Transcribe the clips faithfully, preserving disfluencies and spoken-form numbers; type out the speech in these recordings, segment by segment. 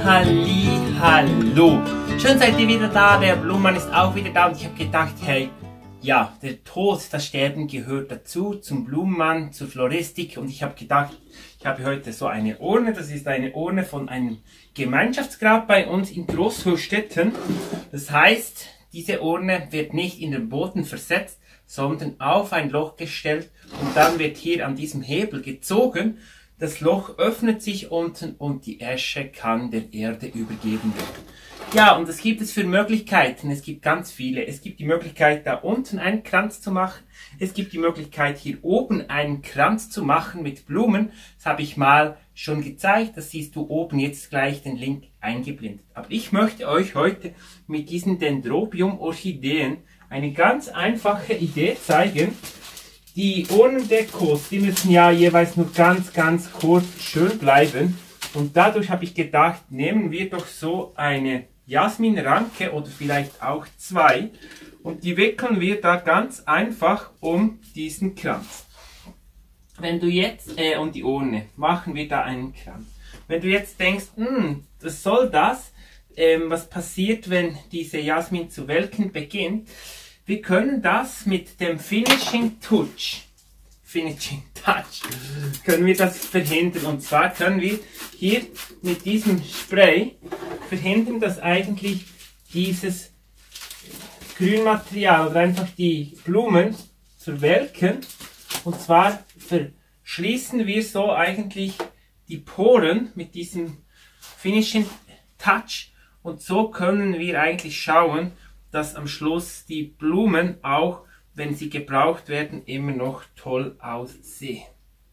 Halli, hallo. Schön seid ihr wieder da, der Blumenmann ist auch wieder da und ich habe gedacht, hey, ja, der Tod, das Sterben gehört dazu, zum Blumenmann, zur Floristik und ich habe gedacht, ich habe heute so eine Urne, das ist eine Urne von einem Gemeinschaftsgrab bei uns in Großhörstetten. Das heißt, diese Urne wird nicht in den Boden versetzt, sondern auf ein Loch gestellt und dann wird hier an diesem Hebel gezogen. Das Loch öffnet sich unten und die Asche kann der Erde übergeben werden. Ja, und was gibt es für Möglichkeiten? Es gibt ganz viele. Es gibt die Möglichkeit, da unten einen Kranz zu machen. Es gibt die Möglichkeit, hier oben einen Kranz zu machen mit Blumen. Das habe ich mal schon gezeigt. Das siehst du oben jetzt gleich den Link eingeblendet. Aber ich möchte euch heute mit diesen Dendrobium-Orchideen eine ganz einfache Idee zeigen. Die Urnendekos, die müssen ja jeweils nur ganz, ganz kurz schön bleiben. Und dadurch habe ich gedacht, nehmen wir doch so eine Jasminranke oder vielleicht auch zwei. Und die wickeln wir da ganz einfach um diesen Kranz. Wenn du jetzt, äh, um die Urne, machen wir da einen Kranz. Wenn du jetzt denkst, hm, was soll das? Ähm, was passiert, wenn diese Jasmin zu welken beginnt? Wir können das mit dem Finishing Touch, Finishing Touch, können wir das verhindern. Und zwar können wir hier mit diesem Spray verhindern, dass eigentlich dieses Grünmaterial oder einfach die Blumen verwelken. Und zwar verschließen wir so eigentlich die Poren mit diesem Finishing Touch. Und so können wir eigentlich schauen, dass am Schluss die Blumen auch, wenn sie gebraucht werden, immer noch toll aussehen.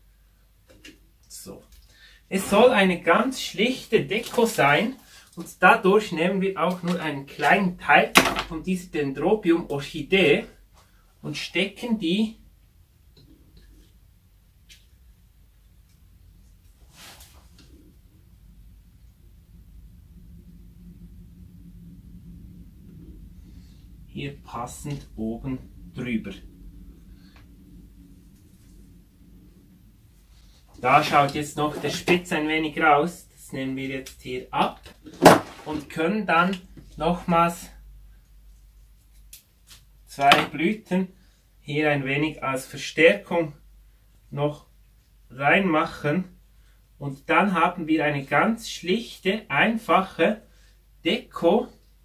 So. Es soll eine ganz schlichte Deko sein und dadurch nehmen wir auch nur einen kleinen Teil von dieser Dendrobium-Orchidee und stecken die hier passend oben drüber. Da schaut jetzt noch der Spitz ein wenig raus. Das nehmen wir jetzt hier ab und können dann nochmals zwei Blüten hier ein wenig als Verstärkung noch reinmachen. Und dann haben wir eine ganz schlichte, einfache Deko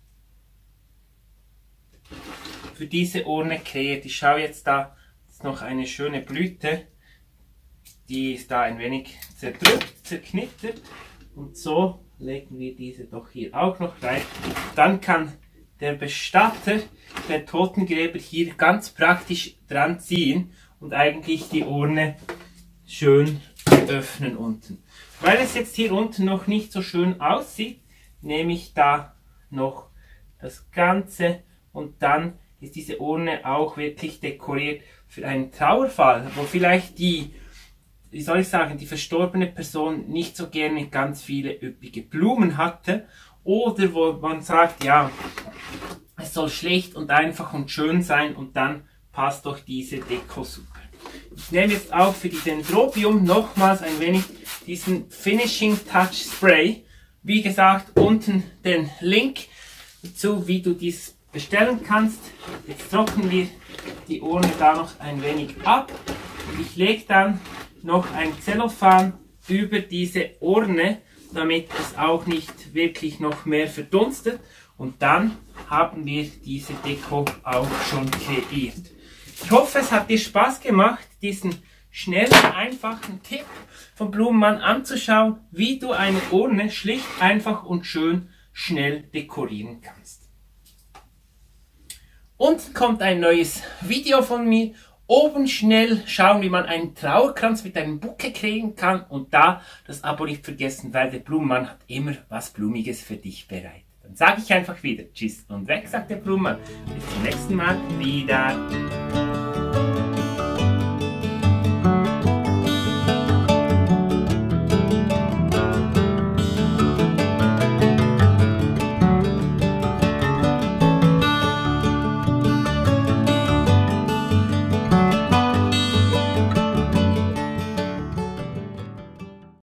für diese Urne kreiert. Ich schaue jetzt, da ist noch eine schöne Blüte, die ist da ein wenig zerdrückt, zerknittert und so legen wir diese doch hier auch noch rein. Dann kann der Bestatter, der Totengräber hier ganz praktisch dran ziehen und eigentlich die Urne schön öffnen unten. Weil es jetzt hier unten noch nicht so schön aussieht, nehme ich da noch das Ganze und dann ist diese Urne auch wirklich dekoriert für einen Trauerfall, wo vielleicht die, wie soll ich sagen, die verstorbene Person nicht so gerne ganz viele üppige Blumen hatte oder wo man sagt, ja, es soll schlicht und einfach und schön sein und dann passt doch diese Deko super. Ich nehme jetzt auch für die Dendrobium nochmals ein wenig diesen Finishing Touch Spray. Wie gesagt, unten den Link dazu, wie du dies bestellen kannst. Jetzt trocknen wir die Urne da noch ein wenig ab. Und ich lege dann noch ein Zellophan über diese Urne, damit es auch nicht wirklich noch mehr verdunstet. Und dann haben wir diese Deko auch schon kreiert. Ich hoffe, es hat dir Spaß gemacht, diesen schnellen, einfachen Tipp vom Blumenmann anzuschauen, wie du eine Urne schlicht, einfach und schön schnell dekorieren kannst. Unten kommt ein neues Video von mir. Oben schnell schauen, wie man einen Trauerkranz mit einem Bouquet kriegen kann. Und da das Abo nicht vergessen, weil der Blumenmann hat immer was Blumiges für dich bereit. Dann sage ich einfach wieder Tschüss und weg, sagt der Blumenmann. Bis zum nächsten Mal wieder.